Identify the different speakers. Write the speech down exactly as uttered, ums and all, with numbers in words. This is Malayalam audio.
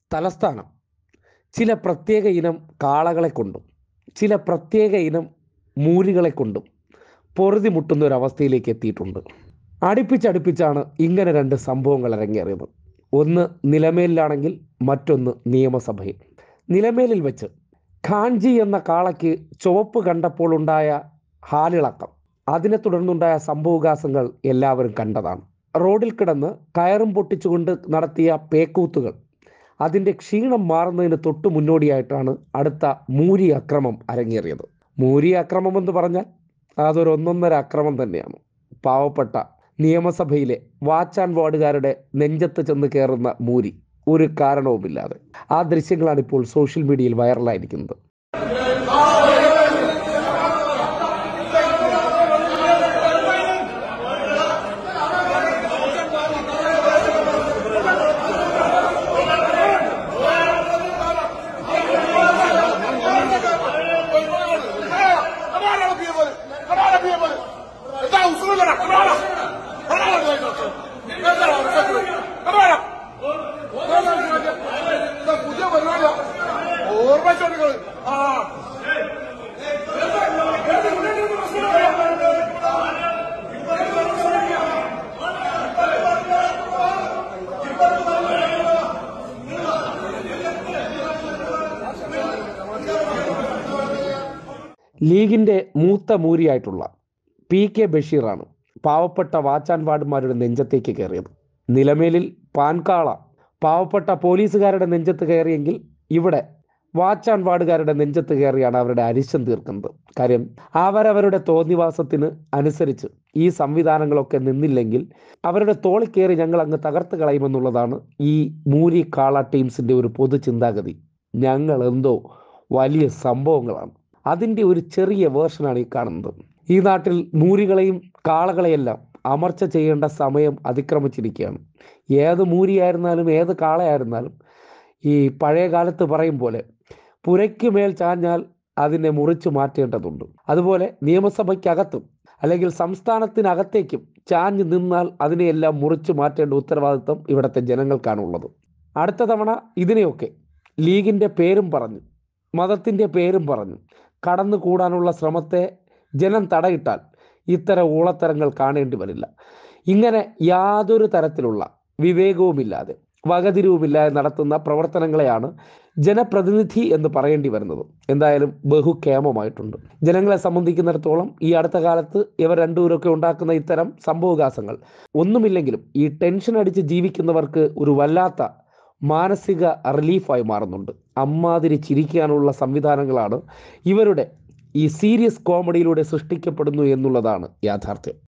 Speaker 1: തലസ്ഥാനം ചില പ്രത്യേക ഇനം കാളകളെ കൊണ്ടും ചില പ്രത്യേക ഇനം മൂരികളെ കൊണ്ടും പൊറുതി മുട്ടുന്ന ഒരവസ്ഥയിലേക്ക് എത്തിയിട്ടുണ്ട്. അടുപ്പിച്ചടുപ്പിച്ചാണ് ഇങ്ങനെ രണ്ട് സംഭവങ്ങൾ അരങ്ങേറിയത്. ഒന്ന് നിലമേലിലാണെങ്കിൽ മറ്റൊന്ന് നിയമസഭയിൽ. നിലമേലിൽ വെച്ച് ഖാൻജി എന്ന കാളയ്ക്ക് ചുവപ്പ് കണ്ടപ്പോൾ ഉണ്ടായ ഹാലിളക്കം, അതിനെ തുടർന്നുണ്ടായ സംഭവവികാസങ്ങൾ എല്ലാവരും കണ്ടതാണ്. റോഡിൽ കിടന്ന് കയറും പൊട്ടിച്ചുകൊണ്ട് നടത്തിയ പേക്കൂത്തുകൾ അതിൻ്റെ ക്ഷീണം മാറുന്നതിന് തൊട്ടു മുന്നോടിയായിട്ടാണ് അടുത്ത മൂരി അക്രമം അരങ്ങേറിയത്. മൂരി അക്രമം എന്ന് പറഞ്ഞാൽ അതൊരു ഒന്നൊന്നര അക്രമം തന്നെയാണ്. പാവപ്പെട്ട നിയമസഭയിലെ വാച്ച് ആൻഡ് വാർഡുകാരുടെ നെഞ്ചത്ത് ചെന്ന് കയറുന്ന മൂരി ഒരു കാരണവുമില്ലാതെ. ആ ദൃശ്യങ്ങളാണ് ഇപ്പോൾ സോഷ്യൽ മീഡിയയിൽ വൈറലായിരിക്കുന്നത്. ലീഗിൻ്റെ മൂത്ത മൂരിയായിട്ടുള്ള പി കെ ബഷീറാണ് പാവപ്പെട്ട വാച്ച് ആൻഡ് വാർഡുമാരുടെ നെഞ്ചത്തേക്ക് കയറിയത്. നിലമേലിൽ പാൻകാള പാവപ്പെട്ട പോലീസുകാരുടെ നെഞ്ചത്ത് കയറിയെങ്കിൽ ഇവിടെ വാച്ച് ആൻഡ് വാർഡുകാരുടെ നെഞ്ചത്ത് കയറിയാണ് അവരുടെ അരിശം തീർക്കുന്നത്. കാര്യം അവരവരുടെ തോന്നിവാസത്തിന് അനുസരിച്ച് ഈ സംവിധാനങ്ങളൊക്കെ നിന്നില്ലെങ്കിൽ അവരുടെ തോളിൽ കയറി ഞങ്ങൾ അങ്ങ് തകർത്ത് കളയുമെന്നുള്ളതാണ് ഈ മൂരി കാള ടീംസിൻ്റെ ഒരു പൊതു ചിന്താഗതി. ഞങ്ങൾ എന്തോ വലിയ സംഭവങ്ങളാണ്. അതിൻ്റെ ഒരു ചെറിയ വേർഷനാണ് ഈ കാണുന്നത്. ഈ നാട്ടിൽ മൂരികളെയും കാളകളെയെല്ലാം അമർച്ച ചെയ്യേണ്ട സമയം അതിക്രമിച്ചിരിക്കുകയാണ്. ഏത് മൂരിയായിരുന്നാലും ഏത് കാളയായിരുന്നാലും ഈ പഴയ കാലത്ത് പറയും പോലെ പുരയ്ക്ക് മേൽ ചാഞ്ഞാൽ അതിനെ മുറിച്ചു മാറ്റേണ്ടതുണ്ട്. അതുപോലെ നിയമസഭയ്ക്കകത്തും അല്ലെങ്കിൽ സംസ്ഥാനത്തിനകത്തേക്കും ചാഞ്ഞു നിന്നാൽ അതിനെയെല്ലാം മുറിച്ചു മാറ്റേണ്ട ഉത്തരവാദിത്വം ഇവിടുത്തെ ജനങ്ങൾക്കാണുള്ളത്. അടുത്ത തവണ ഇതിനെയൊക്കെ ലീഗിൻ്റെ പേരും പറഞ്ഞു മതത്തിൻ്റെ പേരും പറഞ്ഞു കടന്നു കൂടാനുള്ള ശ്രമത്തെ ജനം തടയിട്ടാൽ ഇത്തരം ഊളത്തരങ്ങൾ കാണേണ്ടി വരില്ല. ഇങ്ങനെ യാതൊരു തരത്തിലുള്ള വിവേകവുമില്ലാതെ വകതിരിവുമില്ലാതെ നടത്തുന്ന പ്രവർത്തനങ്ങളെയാണ് ജനപ്രതിനിധി എന്ന് പറയേണ്ടി വരുന്നത്. എന്തായാലും ബഹുക്ഷേമമായിട്ടുണ്ട്. ജനങ്ങളെ സംബന്ധിക്കുന്നിടത്തോളം ഈ അടുത്ത കാലത്ത് ഇവർ രണ്ടുപേരൊക്കെ ഉണ്ടാക്കുന്ന ഇത്തരം സംഭവവികാസങ്ങൾ ഒന്നുമില്ലെങ്കിലും ഈ ടെൻഷൻ അടിച്ച് ജീവിക്കുന്നവർക്ക് ഒരു വല്ലാത്ത മാനസിക റിലീഫായി മാറുന്നുണ്ട്. അമ്മാതിരി ചിരിക്കാനുള്ള സംവിധാനങ്ങളാണ് ഇവരുടെ ഈ സീരിയസ് കോമഡിയിലൂടെ സൃഷ്ടിക്കപ്പെടുന്നു എന്നുള്ളതാണ് യാഥാർത്ഥ്യം.